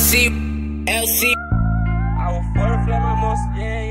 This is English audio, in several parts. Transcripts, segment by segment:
LC. I will fortify my most,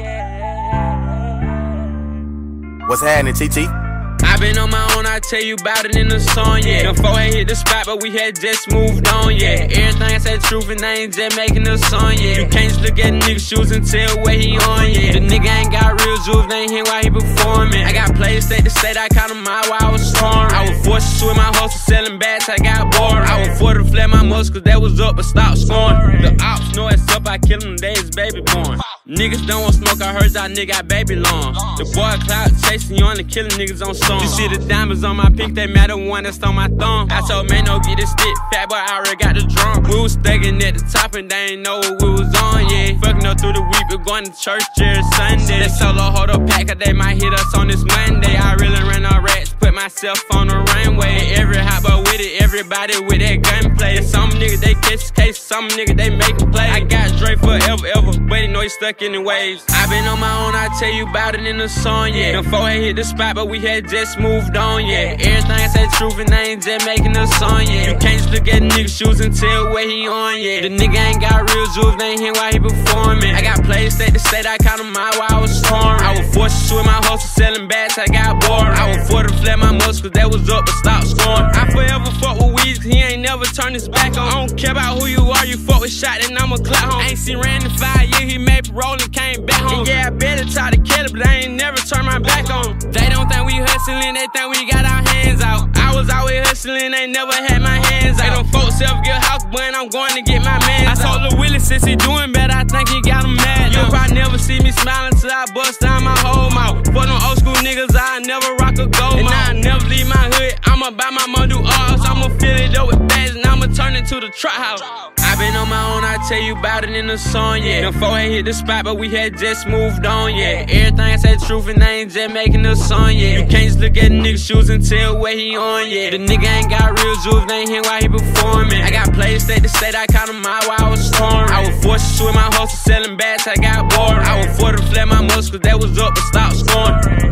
What's happening, TT? I been on my own, I tell you about it in the song, yeah. Them four had hit the spot, but we had just moved on, yeah. Everything I said truth and I ain't just making a song, yeah. You can't just look at a nigga's shoes and tell where he on, yeah. The nigga ain't got real jewels, they ain't here while he performing. I got players state to state, I caught him out while I was scoring. I was forced to swim my hustle, selling bats, I got bored. I was forced to flare my muscles, cause that was up, but stop scoring. The ops know it's up, I kill him the day his baby born. Niggas don't want smoke, I heard y'all nigga got baby long. The boy clout chasing you, only killing niggas on song. You see the diamonds on my pink, they matter one that's on my thumb. I told man, no get this stick, fat boy, I already got the drum. We was thugging at the top and they ain't know what we was on, yeah. Fucking up through the week, we going to church every Sunday. That solo hold up pack, they might hit us on this Monday. I really ran all rats, put myself on the runway. Every hot boy with it, everybody with that gunplay. Some niggas they catch case, some niggas they make a play. I got Dre forever, but he know he stuck in the waves. I been on my own, I tell you about it in the song, yeah. Them four had hit the spot, but we had just moved on, yeah. Everything I said truth and I ain't just making a song, yeah. You can't just look at a nigga's shoes and tell where he on, yeah. The nigga ain't got real jewels, they ain't here while he performing. I got players state to state, I caught him out while I was scoring. I was forced to swim my hustle, selling bats, I got bored. I was forced to flare my muscles, cause that was up, but stop scoring. I forever fuck with Weeds, he ain't never turned his back on. I don't care about who you are, you fuck with shot, then I'ma clap home. I ain't seen Randy in 5 years, he made parole and came back home. And yeah, I better try to kill it, but I ain't never turned my back on. They don't think we hustling, they think we got our hands out. I was always hustling, they never had my hands out. They don't folks self get house, but I'm going to get my man. I told Lil Willie since he doing better, I think he got him mad. You'll probably never see me smiling till I bust down my whole mouth. For them old school niggas, I never rock a gold. And I never leave my hood, I'ma buy my mom do arts. I'ma fill it up with bags and I'ma turn it to the trap house. I been on my own, I tell you about it in the song, yeah. Them four had hit the spot, but we had just moved on, yeah. Everything I said truth and I ain't just making a song, yeah. You can't just look at a nigga's shoes and tell where he on, yeah. The nigga ain't got real jewels, they ain't here while he performing. I got players state to state, I caught him out while I was scoring. I was forced to swim my hustle, selling bats, I got bored. I was forced to flare my muscles, cause that was up, but stop scoring.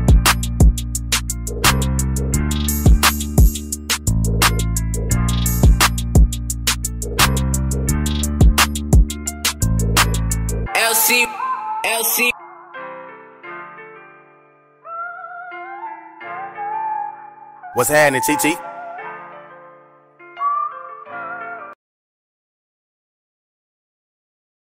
LC. What's happening, TT?